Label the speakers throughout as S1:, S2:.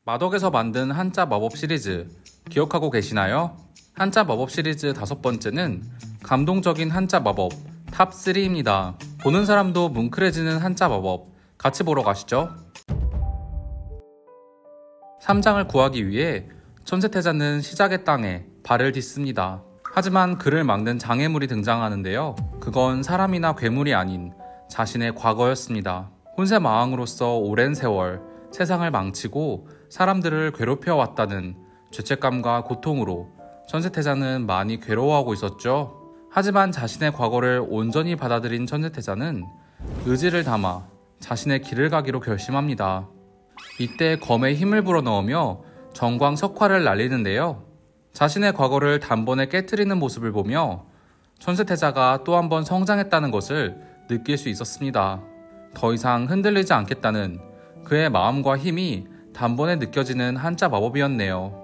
S1: 마덕에서 만든 한자 마법 시리즈 기억하고 계시나요? 한자 마법 시리즈 5번째는 감동적인 한자 마법 탑3입니다. 보는 사람도 뭉클해지는 한자 마법 같이 보러 가시죠. 3장을 구하기 위해 천세태자는 시작의 땅에 발을 딛습니다. 하지만 그를 막는 장애물이 등장하는데요. 그건 사람이나 괴물이 아닌 자신의 과거였습니다. 혼세마왕으로서 오랜 세월 세상을 망치고 사람들을 괴롭혀왔다는 죄책감과 고통으로 천세태자는 많이 괴로워하고 있었죠. 하지만 자신의 과거를 온전히 받아들인 천세태자는 의지를 담아 자신의 길을 가기로 결심합니다. 이때 검에 힘을 불어넣으며 정광석화를 날리는데요. 자신의 과거를 단번에 깨트리는 모습을 보며 천세태자가 또 한 번 성장했다는 것을 느낄 수 있었습니다. 더 이상 흔들리지 않겠다는 그의 마음과 힘이 단번에 느껴지는 한자 마법이었네요.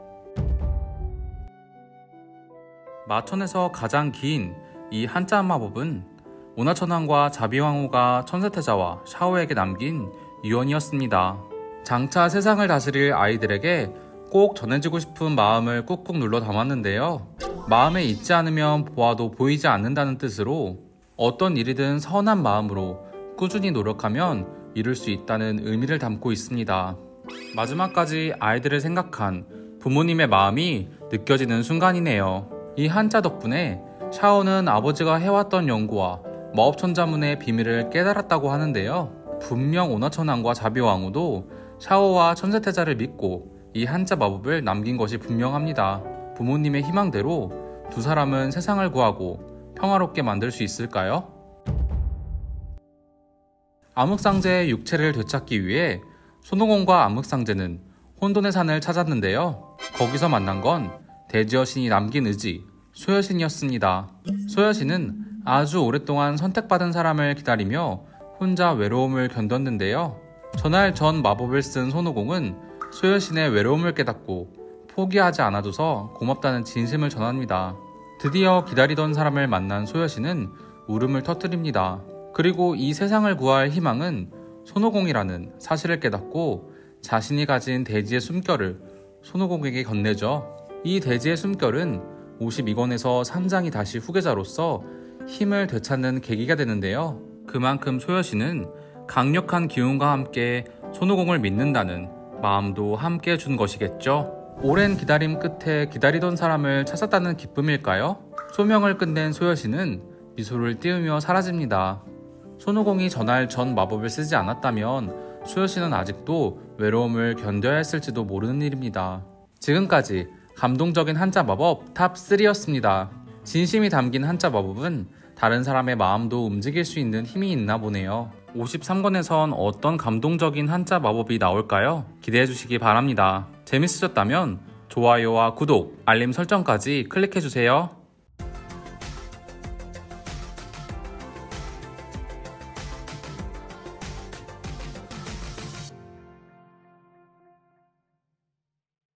S1: 마천에서 가장 긴 이 한자 마법은 오나천왕과 자비왕후가 천세태자와 샤오에게 남긴 유언이었습니다. 장차 세상을 다스릴 아이들에게 꼭 전해주고 싶은 마음을 꾹꾹 눌러 담았는데요. 마음에 있지 않으면 보아도 보이지 않는다는 뜻으로 어떤 일이든 선한 마음으로 꾸준히 노력하면 이룰 수 있다는 의미를 담고 있습니다. 마지막까지 아이들을 생각한 부모님의 마음이 느껴지는 순간이네요. 이 한자 덕분에 샤오는 아버지가 해왔던 연구와 마법천자문의 비밀을 깨달았다고 하는데요. 분명 오나천왕과 자비왕후도 샤오와 천세태자를 믿고 이 한자 마법을 남긴 것이 분명합니다. 부모님의 희망대로 두 사람은 세상을 구하고 평화롭게 만들 수 있을까요? 암흑상제의 육체를 되찾기 위해 손오공과 암흑상제는 혼돈의 산을 찾았는데요. 거기서 만난 건 대지여신이 남긴 의지, 소여신이었습니다. 소여신은 아주 오랫동안 선택받은 사람을 기다리며 혼자 외로움을 견뎠는데요. 전할 전 마법을 쓴 손오공은 소여신의 외로움을 깨닫고 포기하지 않아줘서 고맙다는 진심을 전합니다. 드디어 기다리던 사람을 만난 소여신은 울음을 터뜨립니다. 그리고 이 세상을 구할 희망은 손오공이라는 사실을 깨닫고 자신이 가진 대지의 숨결을 손오공에게 건네죠. 이 대지의 숨결은 52권에서 산장이 다시 후계자로서 힘을 되찾는 계기가 되는데요. 그만큼 소여신은 강력한 기운과 함께 손오공을 믿는다는 마음도 함께 준 것이겠죠. 오랜 기다림 끝에 기다리던 사람을 찾았다는 기쁨일까요? 소명을 끝낸 소여신은 미소를 띄우며 사라집니다. 손오공이 전할 전 마법을 쓰지 않았다면 소여신은 아직도 외로움을 견뎌야 했을지도 모르는 일입니다. 지금까지 감동적인 한자 마법 탑3였습니다. 진심이 담긴 한자 마법은 다른 사람의 마음도 움직일 수 있는 힘이 있나 보네요. 53권에선 어떤 감동적인 한자 마법이 나올까요? 기대해주시기 바랍니다. 재밌으셨다면 좋아요와 구독, 알림 설정까지 클릭해주세요.